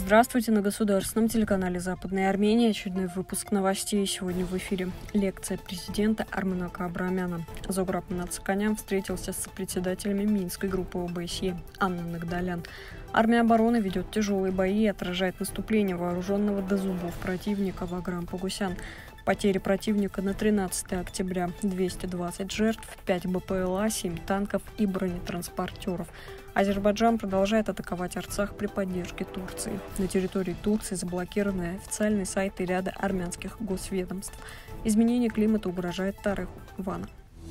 Здравствуйте, на государственном телеканале «Западная Армения». Очередной выпуск новостей. Сегодня в эфире лекция президента Арменака Абрамяна. Зограб Нацаканян встретился с председателями Минской группы ОБСЕ Анна Нагдалян. Армия обороны ведет тяжелые бои и отражает наступление вооруженного до зубов противника Ваграм Погосян. Потери противника на 13 октября – 220 жертв, 5 БПЛА, 7 танков и бронетранспортеров. Азербайджан продолжает атаковать Арцах при поддержке Турции. На территории Турции заблокированы официальные сайты ряда армянских госведомств. Изменение климата угрожает Тареху Вана.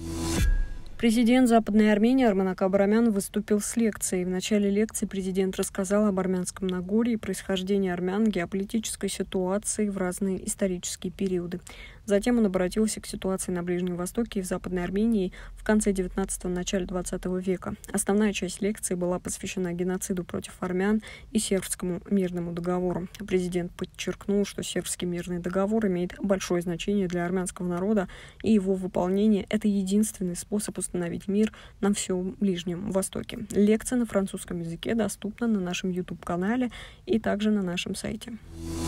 Президент Западной Армении Арменак Абрамян выступил с лекцией. В начале лекции президент рассказал об Армянском Нагорье, происхождении армян, геополитической ситуации в разные исторические периоды. Затем он обратился к ситуации на Ближнем Востоке и в Западной Армении в конце 19-го, начале 20 века. Основная часть лекции была посвящена геноциду против армян и Сербскому мирному договору. Президент подчеркнул, что Сербский мирный договор имеет большое значение для армянского народа, и его выполнение – это единственный способ установить мир на всем Ближнем Востоке. Лекция на французском языке доступна на нашем YouTube-канале и также на нашем сайте.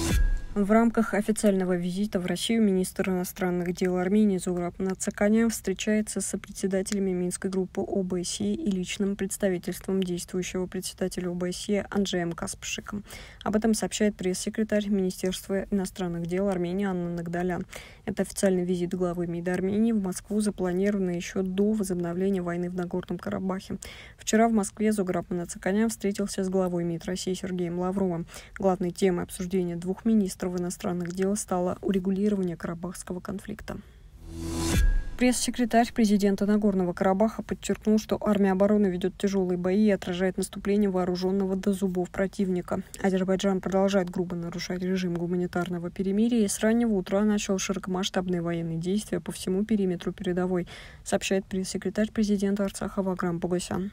В рамках официального визита в Россию министр иностранных дел Армении Зограб Нацаканян встречается с председателями Минской группы ОБСЕ и личным представительством действующего председателя ОБСЕ Анджеем Каспшиком. Об этом сообщает пресс-секретарь Министерства иностранных дел Армении Анна Нагдалян. Это официальный визит главы МИДа Армении в Москву запланирован еще до возобновления войны в Нагорном Карабахе. Вчера в Москве Зограб Нацаканян встретился с главой МИД России Сергеем Лавровым. Главной темой обсуждения двух министров иностранных дел стало урегулирование карабахского конфликта. Пресс-секретарь президента Нагорного Карабаха подчеркнул, что армия обороны ведет тяжелые бои и отражает наступление вооруженного до зубов противника. Азербайджан продолжает грубо нарушать режим гуманитарного перемирия и с раннего утра начал широкомасштабные военные действия по всему периметру передовой, сообщает пресс-секретарь президента Арцаха Ваграм Погосян.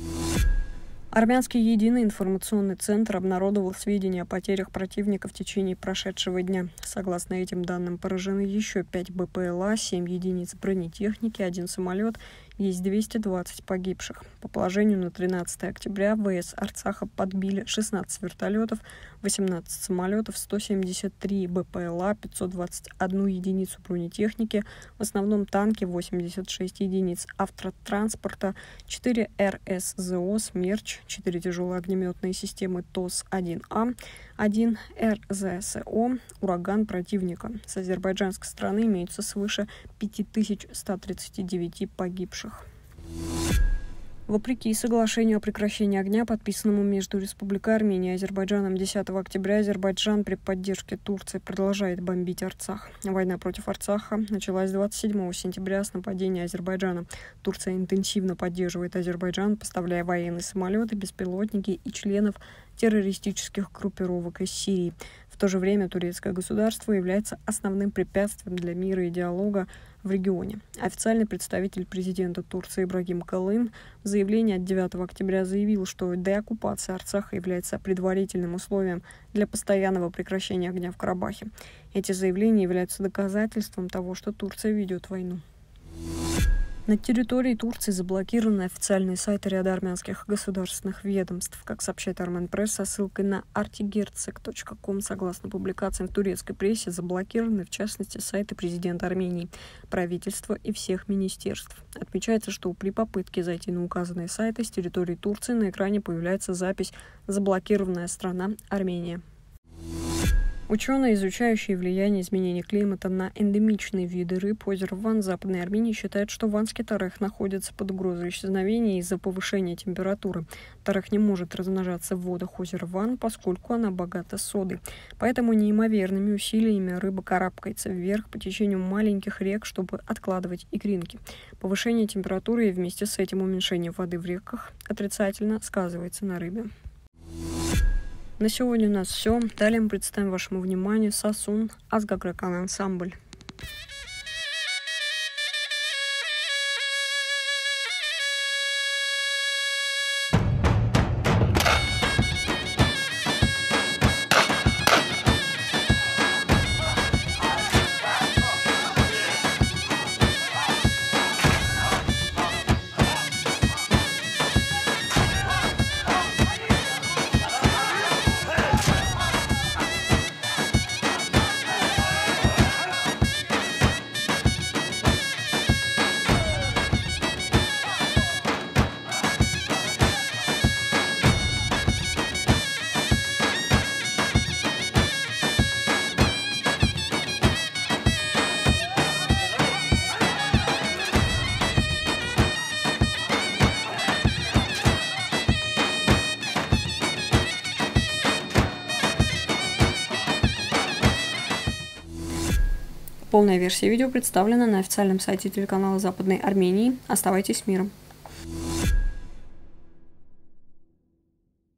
Армянский единый информационный центр обнародовал сведения о потерях противника в течение прошедшего дня. Согласно этим данным, поражены еще 5 БПЛА, 7 единиц бронетехники, 1 самолет, есть 220 погибших. По положению на 13 октября ВС Арцаха подбили 16 вертолетов, 18 самолетов, 173 БПЛА, 521 единицу бронетехники, в основном танки, 86 единиц автотранспорта, 4 РСЗО «Смерч», 4 тяжелые огнеметные системы ТОС-1А, 1 РЗСО «Ураган» противника. С азербайджанской стороны имеются свыше 5139 погибших. Вопреки соглашению о прекращении огня, подписанному между Республикой Армения и Азербайджаном 10 октября, Азербайджан при поддержке Турции продолжает бомбить Арцах. Война против Арцаха началась 27 сентября с нападения Азербайджана. Турция интенсивно поддерживает Азербайджан, поставляя военные самолеты, беспилотники и членов террористических группировок из Сирии. В то же время турецкое государство является основным препятствием для мира и диалога в регионе. Официальный представитель президента Турции Ибрагим Калын в заявлении от 9 октября заявил, что деоккупация Арцаха является предварительным условием для постоянного прекращения огня в Карабахе. Эти заявления являются доказательством того, что Турция ведет войну. На территории Турции заблокированы официальные сайты ряда армянских государственных ведомств. Как сообщает Армен Пресс со ссылкой на artigertsek.com, согласно публикациям в турецкой прессе, заблокированы в частности сайты президента Армении, правительства и всех министерств. Отмечается, что при попытке зайти на указанные сайты с территории Турции на экране появляется запись «Заблокированная страна Армения». Ученые, изучающие влияние изменений климата на эндемичные виды рыб озера Ван Западной Армении, считают, что ванский тарех находится под угрозой исчезновения из-за повышения температуры. Тарех не может размножаться в водах озера Ван, поскольку она богата содой. Поэтому неимоверными усилиями рыба карабкается вверх по течению маленьких рек, чтобы откладывать икринки. Повышение температуры и вместе с этим уменьшение воды в реках отрицательно сказывается на рыбе. На сегодня у нас все. Далее мы представим вашему вниманию Сасун Азгагракан ансамбль. Полная версия видео представлена на официальном сайте телеканала Западной Армении. Оставайтесь с миром.